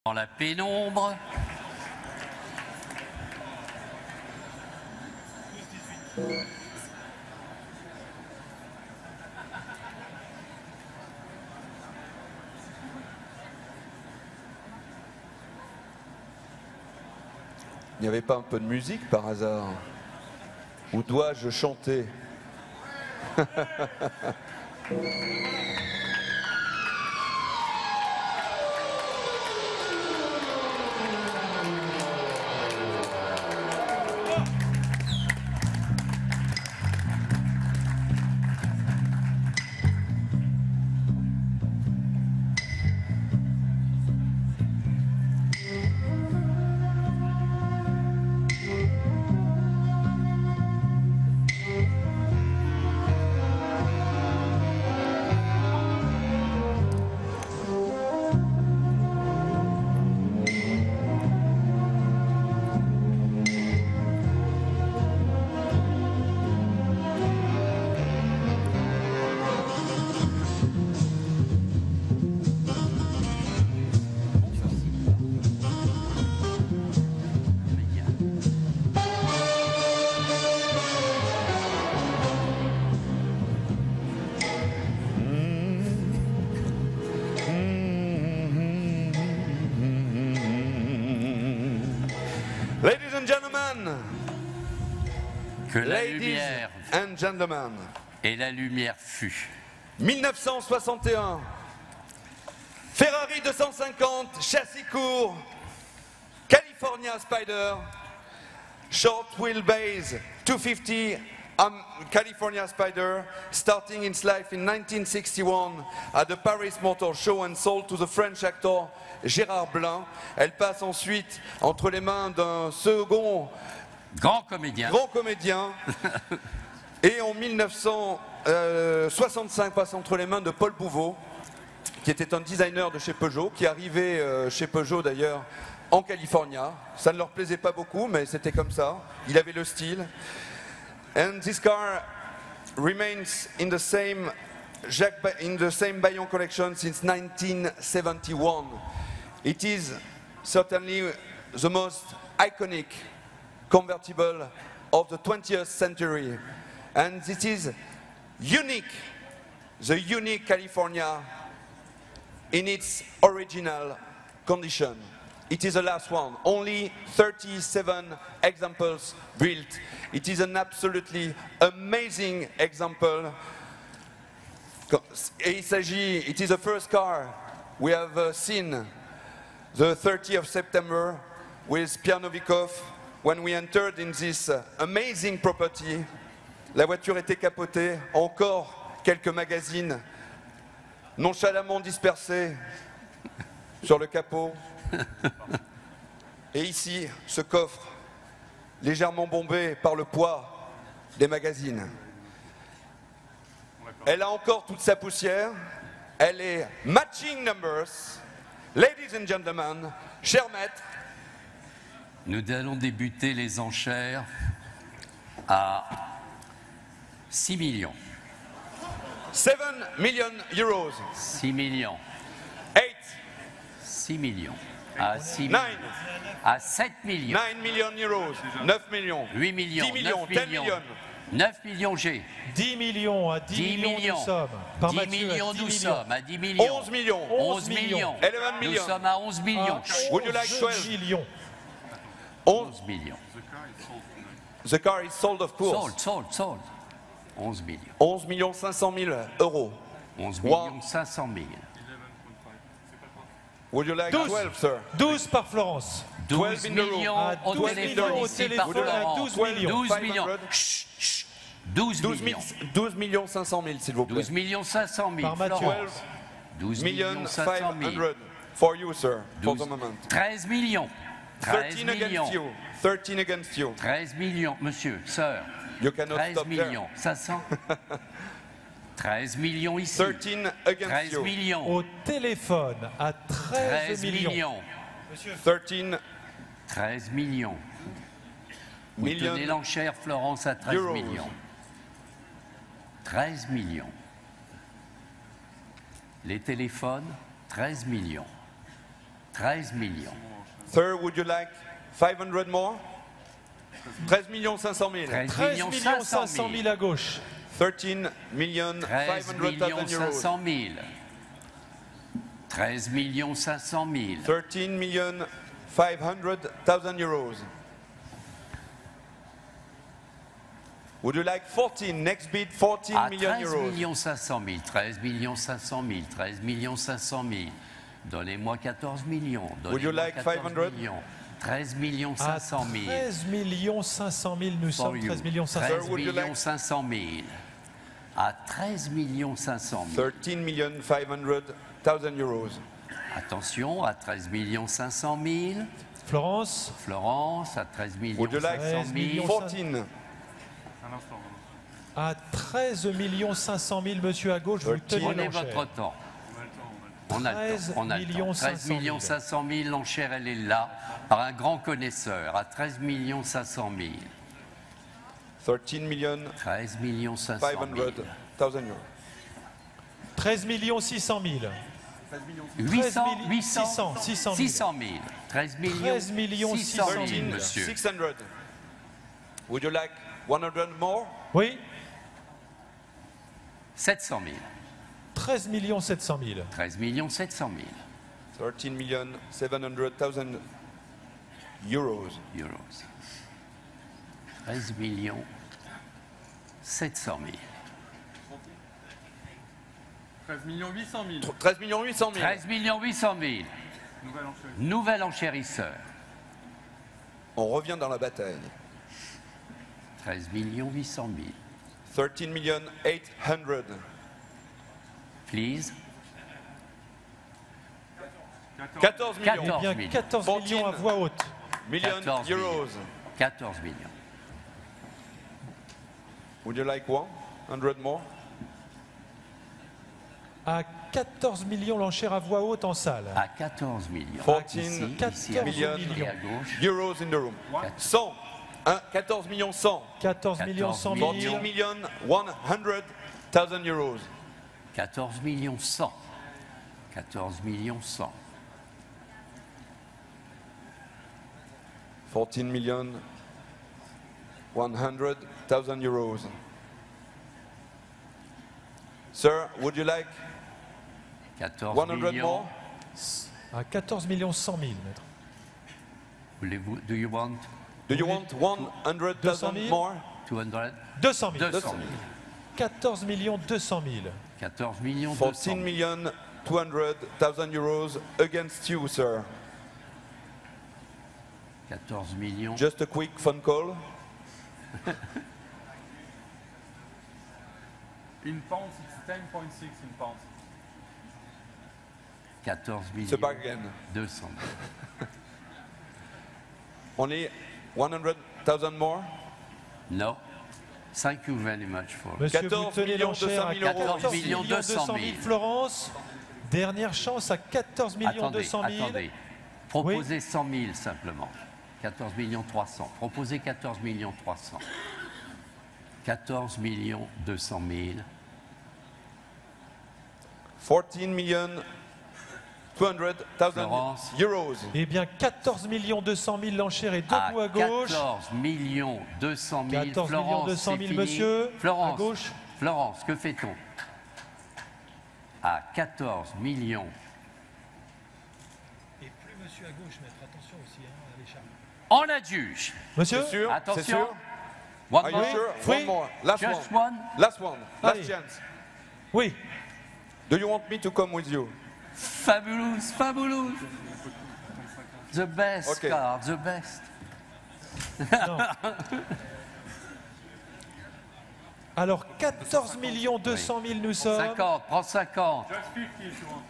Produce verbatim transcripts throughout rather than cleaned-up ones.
Dans la pénombre. Il n'y avait pas un peu de musique par hasard? Ou dois-je chanter? Ladies and gentlemen, Que la ladies lumière and gentlemen, et la lumière fut. mille neuf cent soixante et un, Ferrari deux cent cinquante, châssis court, California Spider, short wheelbase two fifty, um, California Spider, starting its life in nineteen sixty-one at the Paris Motor Show and sold to the French actor Gérard Blin. Elle passe ensuite entre les mains d'un second Grand comédien. grand comédien et en mille neuf cent soixante-cinq passe entre les mains de Paul Bouveau, qui était un designer de chez Peugeot, qui arrivait euh, chez Peugeot d'ailleurs en California. Ça ne leur plaisait pas beaucoup, mais c'était comme ça. Il avait le style. And this car remains in the same Jacques ba in the same Bayon collection since nineteen seventy-one. It is certainly the most iconic convertible of the twentieth century, and it is unique, the unique California in its original condition. It is the last one, only thirty-seven examples built. It is an absolutely amazing example. Et il s'agit, it is the first car we have uh, seen the thirtieth of September with Pierre Novikov when we entered in this uh, amazing property. La voiture était capotée, encore quelques magazines nonchalamment dispersés sur le capot. Et ici, ce coffre légèrement bombé par le poids des magazines. Elle a encore toute sa poussière. Elle est matching numbers. Ladies and gentlemen, chers maîtres, Nous allons débuter les enchères à six millions. seven million euros. six millions. eight, six millions. À six nine, à sept millions. nine million euros. neuf millions. huit millions. dix millions, neuf dix millions. millions. neuf millions G. dix millions, à dix, dix millions, millions. nous sommes. Par dix Mathieu, à millions dix nous millions. sommes. À dix millions. onze millions. onze millions. eleven Nous millions. sommes à onze millions. À Would you like onze twelve? millions. onze. onze millions. The car is sold, of course. Sold, sold, sold. onze millions. onze millions cinq cent mille euros. onze Wow. millions cinq cent mille. Would you like douze. twelve, sir? douze par Florence. douze in the room. millions À au douze téléphone millions au ici téléphone, par à Florent. douze millions. douze five millions. hundred. Chut, chut. douze douze millions. douze millions cinq cent mille, s'il vous plaît. douze millions cinq cent mille. Par Mathieu. Florence. douze million millions cinq five cent mille. hundred for you, sir, for the douze moment. treize millions. treize thirteen against millions. you. thirteen against you. treize millions, monsieur, sœur. You cannot treize stop millions. cinq cents. treize millions ici. thirteen against treize you. millions. Au téléphone, à treize treize millions. millions. thirteen treize millions. Vous million tenez l'enchère, Florence, à treize euros. millions. treize millions. Les téléphones, treize millions. treize millions. Sir, would you like five hundred more? treize millions cinq cent mille. treize treize millions millions cinq cinq cent cent mille. mille à gauche. thirteen million five treize hundred millions thousand cinq euros. cent mille. treize millions cinq cent mille. thirteen million five hundred thousand euros. Would you like fourteen? Next bid, fourteen À million treize euros. millions cinq cent mille, treize millions cinq cent mille, treize millions cinq cent mille. Donnez-moi quatorze millions. Would you Donnez-moi like quatorze five hundred? millions. treize millions À cinq cent mille. treize millions cinq cent mille, nous For sommes you. treize millions cinq cent treize mille. would you millions like- cinq cent mille. À treize millions cinq cent mille. thirteen million five hundred thousand euros. Attention, à treize millions cinq cent mille. Florence, Florence, à treize millions Would you like cinq cent treize mille. millions fourteen. à treize millions cinq cent mille, monsieur à gauche, vous tenez Prenez l'enchère. votre temps. On a le treize temps. On a le millions temps. cinq treize cent millions mille. cinq cent mille, l'enchère, elle est là, par un grand connaisseur, à treize millions cinq cent mille. thirteen million treize millions cinq five cent hundred mille. thousand euros. treize millions six cent mille. huit cents, mille- huit cents, six cents, six cent mille. six cent mille. treize millions, treize millions six cent six cent mille, mille. monsieur. six hundred. Would you like one hundred more? Oui, sept cent mille. treize millions sept cent mille. treize millions sept cent mille thirteen million seven hundred thousand euros. euros. treize millions sept cent mille. treize millions huit cent mille. treize millions huit cent mille. treize millions huit cent mille. Nouvelle enchère. Nouvel enchérisseur. On revient dans la bataille. treize millions huit cent mille. thirteen million eight hundred. Please. quatorze millions. quatorze. Eh bien, millions. quatorze millions à fourteen. voix haute. Million quatorze euros. millions. quatorze millions. Would you like one hundred more? À quatorze millions, l'enchère à voix haute en salle. À quatorze millions. fourteen Ici, ici, quatorze à millions. gauche et à gauche. Euros in the room. cent. Hein, quatorze millions cent. quatorze millions cent mille. fourteen million one hundred thousand euros. quatorze millions cent. quatorze millions cent. fourteen million one hundred thousand euros. Sir, would you like quatorze one hundred millions. more? À quatorze millions cent mille, maître. Voulez-vous, do you want Do you want one hundred thousand deux cent mille? more? two hundred? deux cent mille. deux cent mille. quatorze millions deux cent mille. quatorze millions deux cent fourteen mille. million two hundred thousand euros against you, sir. quatorze millions. Just a quick phone call. In pounds, it's ten point six in pounds. quatorze It's a millions. bargain. deux cent mille. Only one hundred thousand more? No. Thank you very much for Monsieur, vous quatorze tenez millions l'enchère à deux cent mille euros. quatorze millions millions deux cent mille. Florence, dernière chance à quatorze millions deux Attendez, cent mille. attendez. Proposez cent mille simplement. quatorze millions trois cents. Proposez quatorze millions trois cents. quatorze millions deux cent mille. fourteen million two hundred thousand Florence. euros. Eh bien, quatorze millions deux cent mille, l'enchère est debout à gauche. quatorze millions deux cent mille. quatorze millions Florence, deux cent c'est mille, fini. monsieur. Florence, À gauche. Florence, que fait-on? À quatorze millions. Et plus monsieur à gauche, maître, attention aussi, hein, à l'écharpe. On adjuge. Monsieur, C'est sûr? C'est Attention. sûr? One Are you more. sure? Oui. One more. Last Just one. one. Last one. Last Allez. chance. oui. Do you want me to come with you? Fabulous, fabulous. The best Okay. card, the best. Non. Alors, quatorze millions deux cent mille, nous sommes. cinquante, prends cinquante. Just fifty if you want.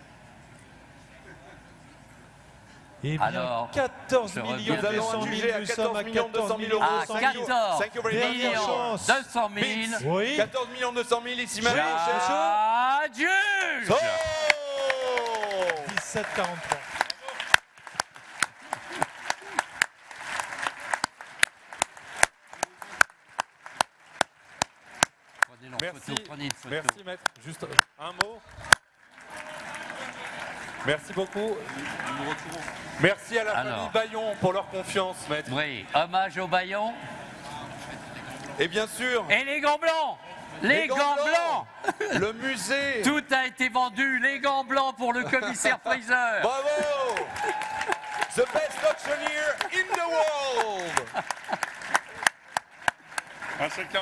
Eh bien, Alors, quatorze je millions reviens. Nous deux allons cent adjuger mille, à nous sommes quatorze à millions deux cent quatorze mille millions euros. À deux cent Thank mille. you. quatorze Thank you very much. Dernière millions chance. deux cent mille. Vince. Oui. quatorze millions deux cent mille ici même. Adjuge. Oh! dix-sept quarante-trois. Prenez leur Merci. photo, prenez une photo. Merci maître. Juste un mot. Merci beaucoup. Nous nous retrouvons. Merci à la Alors. famille Bayon pour leur confiance, maître. Oui, hommage au Bayon. Et bien sûr, Et les gants blancs. Les, gants, blancs. le musée. Tout a été vendu. Les gants blancs pour le commissaire Fraser. Bravo. The best auctioneer in the world. Un chacun.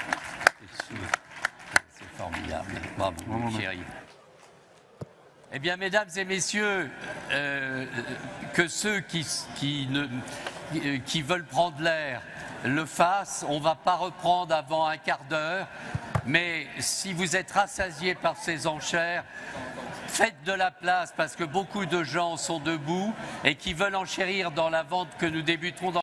C'est formidable. Bravo, mon chéri. Eh bien, mesdames et messieurs, euh, que ceux qui, qui, ne, qui veulent prendre l'air le fassent. On ne va pas reprendre avant un quart d'heure. Mais si vous êtes rassasiés par ces enchères, faites de la place parce que beaucoup de gens sont debout et qui veulent enchérir dans la vente que nous débuterons dans